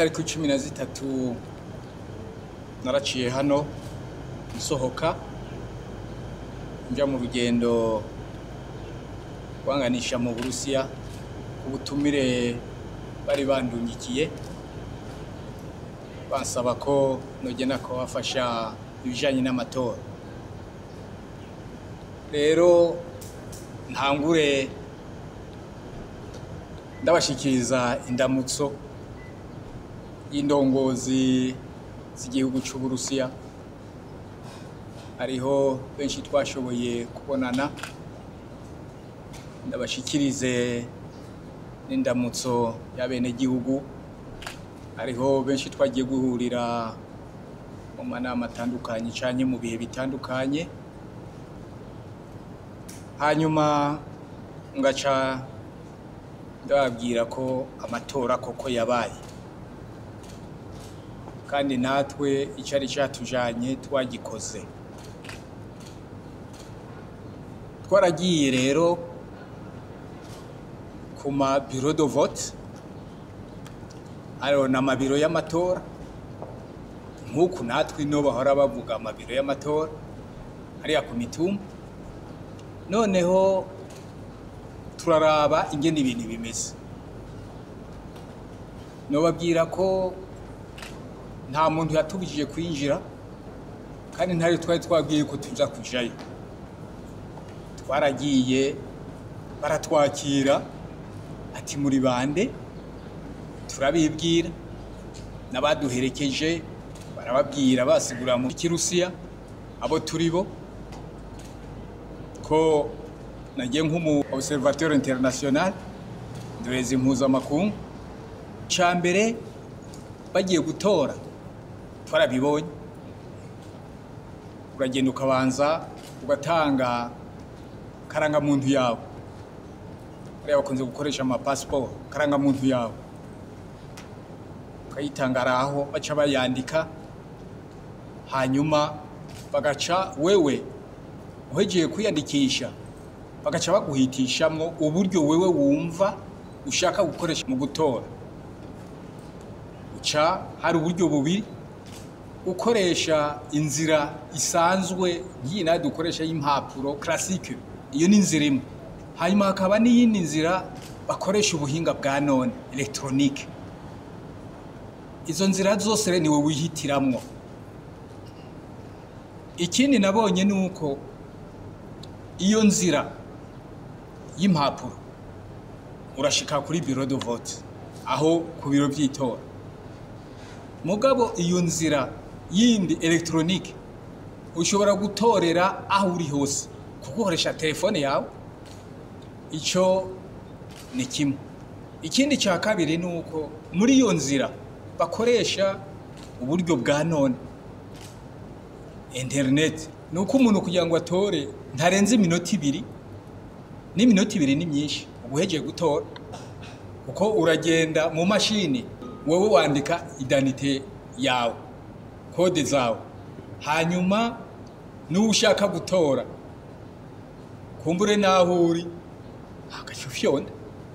itariki 13 naraciye hano nsohoka nja mu rugendo kwanganisha mu Burusiya ubutumire bari bandungikiye bansaba ko nogena ko bafasha ibijanye n'amatora. Rero ntangure ndabashikiriza indamutso y'indongozi z'igihugu cy'u Burusiya. Hariho benshi twashoboye kubonana, ndabashikirize n'indamutso y'abene gihugu. Hariho benshi twagiye guhurira mu manama atandukanye cyane mu bihe bitandukanye, hanyuma ngaca ndababwira ko amatora koko yabaye kandi natwe icari cyatujanye twagikoze. Twaragiye rero ku ma bureau de vote, ariho n'amabiro y'amatora nk'uku natwe no bahora bavuga amabiro y'amatora hariya ku mitumba. Noneho turaraba ingene ibintu bimeze. Nobabwira ko nta muntu yatubujije kwinjira kandi ntari twari twabwiye ko tuza kujayo. Twaragiye baratwakira ati muri bande, turabibwira n'abaduherekeje barababwira basigura mu Kirusiya abo turibo ko nagiye nk'umu observateur international ndorezi mpuzamakungu. Ca mbere bagiye gutora twarabibonye, uragenda ukabanza ugatanga karangamuntu yawe, bariya bakunze gukoresha ama passport, karangamuntu yawe ukayitanga araho baca bayandika, hanyuma bagaca wewe uhegeye kwiyandikisha bagaca baguhitishamwo uburyo wewe wumva ushaka gukoresha mu gutora. Uca hari uburyo bubiri: ukoresha inzira isanzwe nk'iyi nayo dukoresha y'impapuro classique, iyo ni inzira imwe. Hanyuma hakaba n'iyindi nzira bakoresha ubuhinga bwa none electronique. Izo nzira zose niwe wihitiramwo. Ikindi nabonye nuko iyo nzira y'impapuro urashika kuri bureau de vote aho ku biro by'itora, mugabo iyo nzira yindi electronique ushobora gutorera aho uri hose kukoresha telefone yawe. Ico ni kimwe. Ikindi cya kabiri nuko muri iyo nzira bakoresha uburyo bwa none internet, nuko umuntu kugira ngo atore ntarenze iminota 2, n'iminota 2 ni myinshi ubuhegeye gutora, kuko uragenda mu mashini wewe wandika identité yawe, kode zawe, hanyuma n'ushaka gutora kumbure naho uri agashufyonda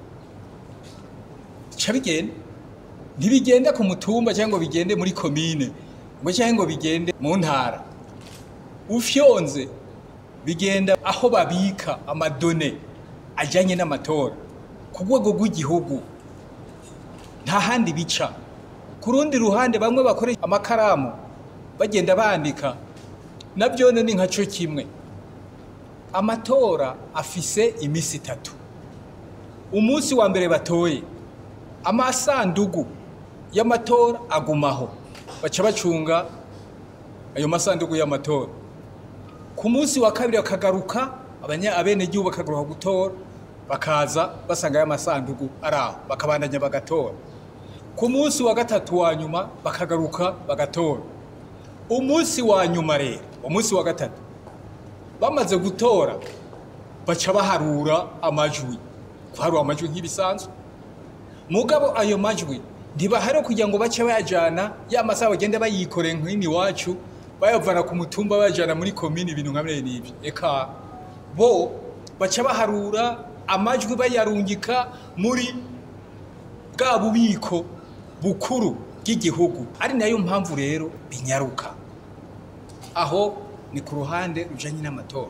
cabigenda. Ntibigenda ku mutumba cyangwa bigende muri commune ngo cyangwa bigende mu ntara, ufyonze bigenda aho babika amadone ajanye n'amatora ku rwego rw'igihugu, nta handi bica. Ku rundi ruhande bamwe bakoresha amakaramu bagenda bandika, nabyo ni nkaco kimwe. Amatora afise imisi 3. Umunsi wa mbere batoye amasandugu y'amatora agumaho, baca bacunga ayo masandugu y'amatora. Ku munsi wa kabiri akagaruka abene gihugu bakagaruka gutora, bakaza basanga ya masandugu araho bakabandanya bagatora. Ku munsi wa gatatu wa nyuma bakagaruka bagatora. Umunsi wa nyuma rero, umunsi wa gatatu bamaze gutora baca baharura amajwi, kuharura amajwi nk'ibisanzwe. Mugabo ayo majwi ntibahari kugira ngo bace bayajana ya masaha bagende bayikore nk'ini wacu bayavana ku mutumba bajana muri commune, ibintu nkamwe n'ibyo. Eka bo baca baharura amajwi bayarungika muri bwa bubiko bukuru bw'igihugu ari nayo mpamvu rero binyaruka aho ni ku ruhande rujanye n'amatora.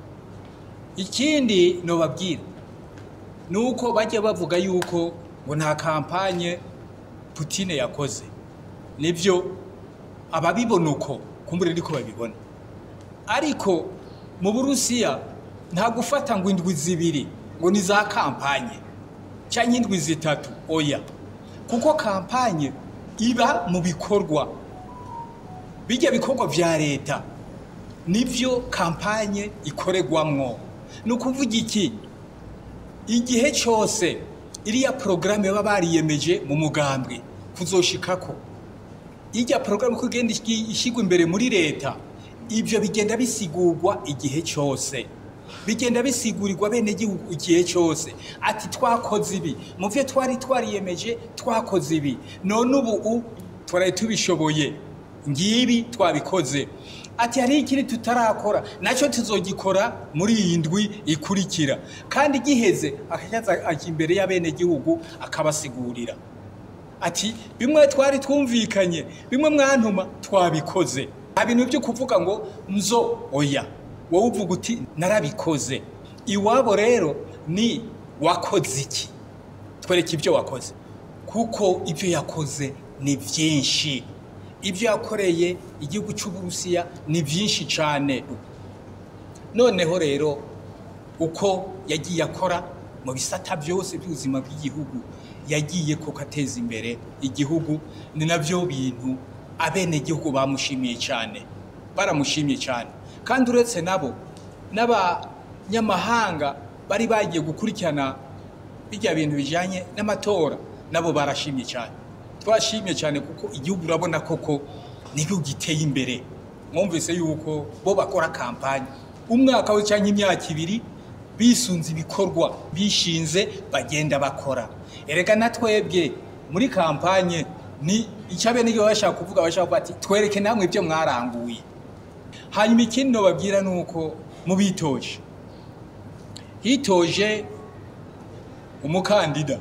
Ikindi no babwira nuko bajye bavuga yuko ngo nta kampanye Putin yakoze. Nivyo ababibona uko kumbure ndiko babibona, ariko mu Burusiya nta gufata ngo indwi zibiri ngo ni za kampanye cyangwa indwi zitatu, oya, kuko kampanye iba mu bikorwa, bijya bikorwa vya leta nivyo kampanye ikoregwamwo. Nukuvuga iki, igihe cyose iriya programme baba bariyemeje mu mugambwe kuzoshikako, ijya programme kugenda ishigwa imbere muri leta, ibyo bigenda bisigurwa igihe cyose, bigenda bisigurirwa bene gihugu igihe cyose, ati twakoze ibi mu byo twariyemeje, twakoze ibi none ubu twari tubishoboye, ngibi twabikoze, ati hari ikiri tutarakora nacyo tuzogikora muri iyi ndwi ikurikira, kandi giheze akajaza imbere y'abene gihugu akabasigurira ati bimwe twari twumvikanye, bimwe mwantuma twabikoze. Abintu byo kuvuga ngo nzo, oya, wowe uvuga uti narabikoze. Iwabo rero ni wakoze iki, twereke ibyo wakoze, kuko ibyo yakoze ni byinshi, ibyo yakoreye igihugu cy'u Burusiya ni byinshi cyane. Noneho rero uko yagiye akora mu bisata byose by'ubuzima bw'igihugu, yagiye koko ateza imbere igihugu, ni nabyo bintu abene gihugu bamushimiye cyane, baramushimiye cyane. Kandi uretse nabo n'abanyamahanga bari bagiye gukurikirana bijya bintu bijanye n'amatora, nabo barashimye cyane, twashimye cyane, kuko igihugu urabona koko nibyo giteye imbere. Mwumvise yuko bo bakora kampanye umwaka we cyangwa imyaka ibiri, bisunze ibikorwa bishinze bagenda bakora. Erega natwebwe muri kampanye ni icyabe niyo bashaka kuvuga, bashaka bati twereke namwe ibyo mwaranguye. Hanyuma ikindi no babwira nuko mu bitoje hitoje umukandida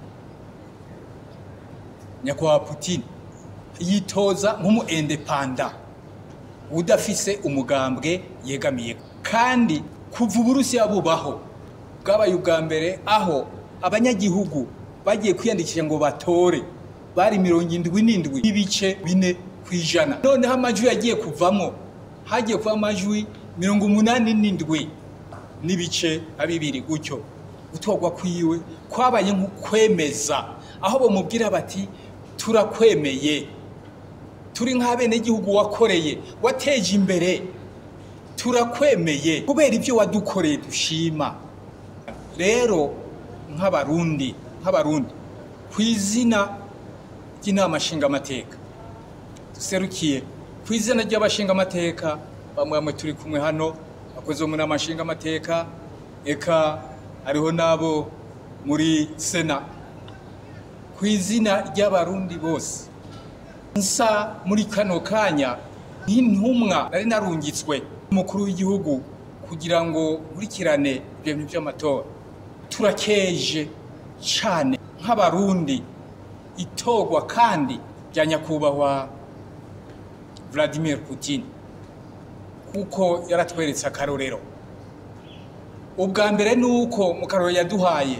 nyakwa Putin, yitoza nk'umu independent udafise umugambwe yegamiye, kandi kuva Uburusiya bubaho bwabaye ubwa mbere aho abanyagihugu bagiye kwiyandikisha ngo batore bari 77 n'ibice 4%. Noneho amajwi yagiye kuvamo, hagiye kuva amajwi 87 n'ibice 2 gutyo. Gutogwa kwiwe kwabaye nk'ukwemeza, aho bamubwira bati turakwemeye, turi nk'abene gihugu wakoreye, wateje imbere, turakwemeye kubera ibyo wadukoreye dushima. Rero nk'abarundi kwizina ry'inama nshingamateka duserukiye, kwizina ry'abashingamateka bamwe turi kumwe hano bakoze mu nama nshingamateka, eka hariho nabo muri Sena, kwizina ry'abarundi bose nsa muri kano kanya nk'intumwa nari narungitswe umukuru w'igihugu kugira ngo nkurikirane ibintu by'amatora. Turakeje cyane nk'abarundi itogwa kandi bya nyakubahwa Vladimir Putin, kuko yaratweretse akarorero. Ubwa mbere nuko mu karorero yaduhaye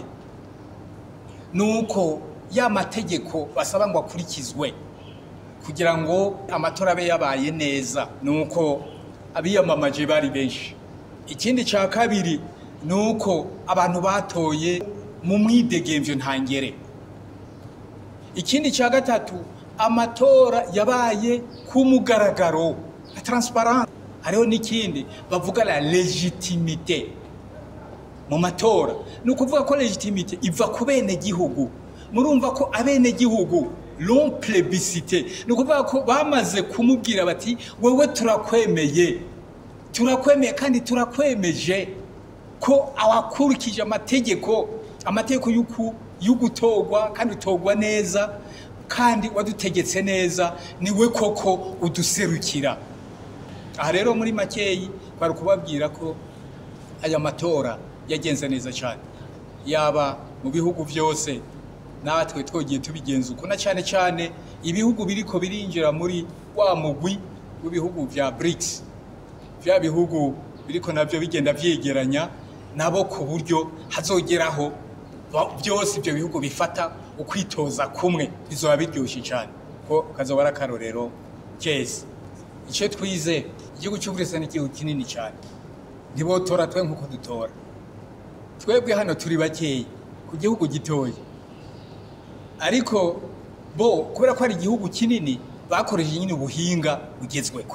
nuko ya mategeko basaba ngo akurikizwe kugira ngo amatora abe yabaye neza, nuko abiyamamaje bari benshi. Ikindi cya kabiri nuko abantu batoye mu mwidegemvyo ntangere. Ikindi cya gatatu, amatora yabaye ku mugaragaro, transparent. Hariho n'ikindi bavuga la legitimité mu matora, nukuvuga ko legitimité iva ku bene gihugu. Murumva ko abene gihugu l'on plébiscité, nukuvuga ko bamaze kumubwira bati wewe turakwemeye kandi turakwemeje ko awakurikije amategeko y'ugutogwa kandi utogwa neza kandi wadutegetse neza, niwe koko uduserukira. Aha rero muri makeyi bari kubabwira ko aya matora yagenze neza cyane, yaba mu bihugu byose natwe twogiye tubigenza uko na cyane cyane ibihugu biriko birinjira muri wa mugwi w'ibihugu vya BRICS vya bihugu biriko navyo bigenda vyegeranya nabo ku buryo hazogeraho byose ibyo bihugu bifata ukwitoza kumwe bizoba biryoshye cyane ko kazoba akarorero kese icyo twize igihugu cy'Uburusiya ni igihugu kinini cyane ntibotora twe nkuko dutora twebwe hano turi bakeyi ku gihugu gitoya ariko bo kubera ko ari igihugu kinini bakoresheje nyine ubuhinga bugezweko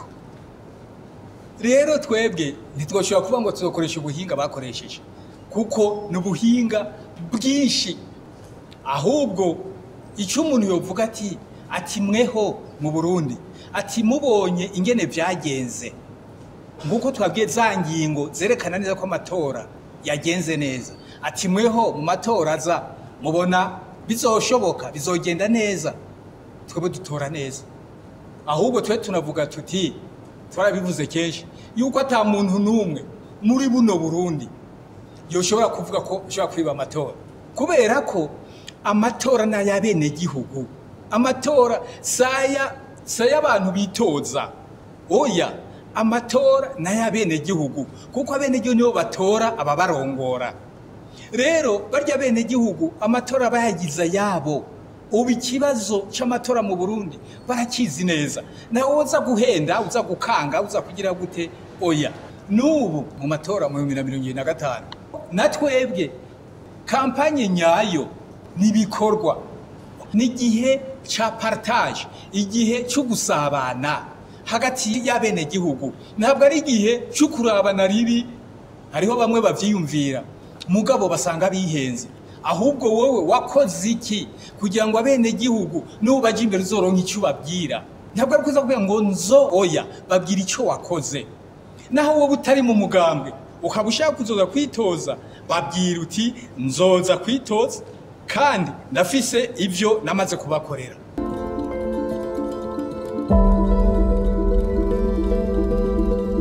rero twebwe ntitwoshobora kuvuga ngo tuzokoresha ubuhinga bakoresheje kuko n'ubuhinga bwinshi ahubwo icyo umuntu yovuga ati mweho mu Burundi ati mubonye ingene byagenze nguko twabwiye za ngingo zerekana neza ko amatora yagenze neza ati mweho mu matora aza mubona bizoshoboka bizogenda neza twebwe dutora neza ahubwo twe tunavuga tuti twarabivuze kenshi yuko ata muntu n'umwe muri buno Burundi yoshobora kuvuga ko ushobora kwiba amatora kubera ko amatora n'ayabene gihugu amatora saya abantu bitoza oya amatora n'ayabene gihugu kuko abene gihugu nibo batora ababarongora rero barya bene gihugu amatora bayagiza yabo ubu ikibazo cy'amatora mu Burundi barakizi neza nawe uza guhenda uza gukanga uza kugira gute oya n'ubu mu matora mu 2025 natwebwe kampanye nyayo nibikorwa n'igihe cha partage igihe cyo gusabana hagati y'abene gihugu ntabwo ari igihe cyo kurabana ribi hariho bamwe bavyiyumvira mugabo basanga bihenze ahubwo wowe wakoze iki kugira ngo abene gihugu nubaje imbere uzoronka icyo babwira ntabwo ari kuza kuvuga ngo nzo oya babwira icyo wakoze naho wowe utari mu mugambwe ukaba ushaka kuzoza kwitoza babwira uti nzoza kwitoza kandi ndafise ivyo namaze kubakorera